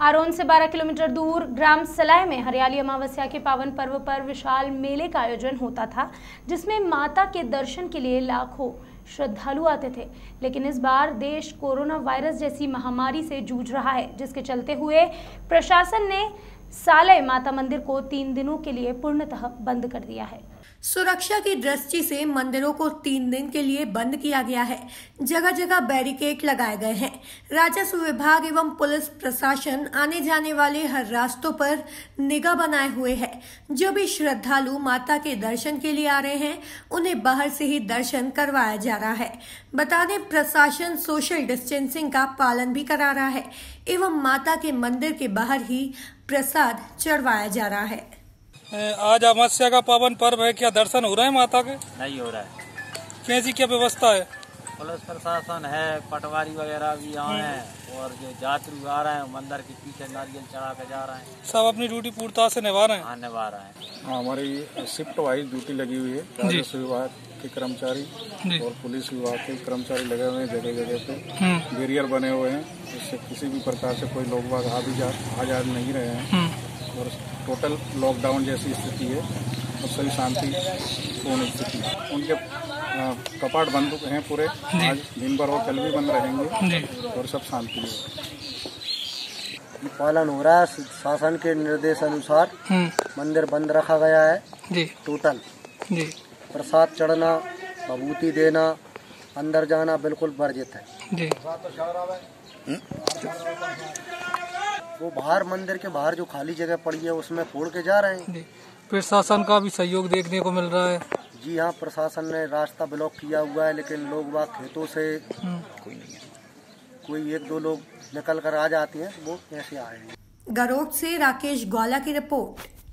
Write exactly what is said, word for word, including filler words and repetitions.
हारोन से बारह किलोमीटर दूर ग्राम सलाय में हरियाली अमावस्या के पावन पर्व पर विशाल मेले का आयोजन होता था, जिसमें माता के दर्शन के लिए लाखों श्रद्धालु आते थे। लेकिन इस बार देश कोरोना वायरस जैसी महामारी से जूझ रहा है, जिसके चलते हुए प्रशासन ने सालय माता मंदिर को तीन दिनों के लिए पूर्णतः बंद कर दिया है। सुरक्षा की दृष्टि से मंदिरों को तीन दिन के लिए बंद किया गया है। जगह जगह बैरिकेड लगाए गए हैं। राजस्व विभाग एवं पुलिस प्रशासन आने जाने वाले हर रास्तों पर निगाह बनाए हुए है। जो भी श्रद्धालु माता के दर्शन के लिए आ रहे हैं, उन्हें बाहर से ही दर्शन करवाया जा रहा है। बता दें, प्रशासन सोशल डिस्टेंसिंग का पालन भी करा रहा है एवं माता के मंदिर के बाहर ही प्रसाद चढ़वाया जा रहा है। आज अमावस्या का पावन पर्व है, क्या दर्शन हो रहे हैं माता के? नहीं हो रहा है। कैसी क्या व्यवस्था है? पुलिस प्रशासन है, पटवारी वगैरह भी यहाँ है और जो यात्री आ रहे हैं मंदिर के पीछे नारियल चढ़ा के जा रहे हैं। सब अपनी ड्यूटी पूर्णता से निभा रहे हैं? हाँ, निभा रहे हैं। हाँ, हमारी शिफ्ट वाइज ड्यूटी लगी हुई है। राजस्व विभाग के कर्मचारी और पुलिस विभाग के कर्मचारी लगे हुए हैं। जगह जगह पे बैरियर बने हुए हैं, जिससे किसी भी प्रकार से कोई लोग बाग आ भी जा आ जा नहीं रहे हैं और टोटल लॉकडाउन जैसी स्थिति है और सभी शांति पूर्ण स्थिति है। उनके कपाट बंद हैं पूरे, आज दिन भर और कल भी बंद रहेंगे और सब शांति है। पालन हो रहा है शासन के निर्देश अनुसार। मंदिर बंद रखा गया है जी। टोटल जी। प्रसाद चढ़ना, विभूति देना, अंदर जाना बिल्कुल वर्जित है जी। वो बाहर मंदिर के बाहर जो खाली जगह पड़ी है उसमें फोड़ के जा रहे हैं। प्रशासन का भी सहयोग देखने को मिल रहा है। जी हाँ, प्रशासन ने रास्ता ब्लॉक किया हुआ है, लेकिन लोग वहाँ खेतों से कोई एक दो लोग निकल कर आ जाते हैं, वो कैसे आए हैं। गरोट से राकेश ग्वाला की रिपोर्ट।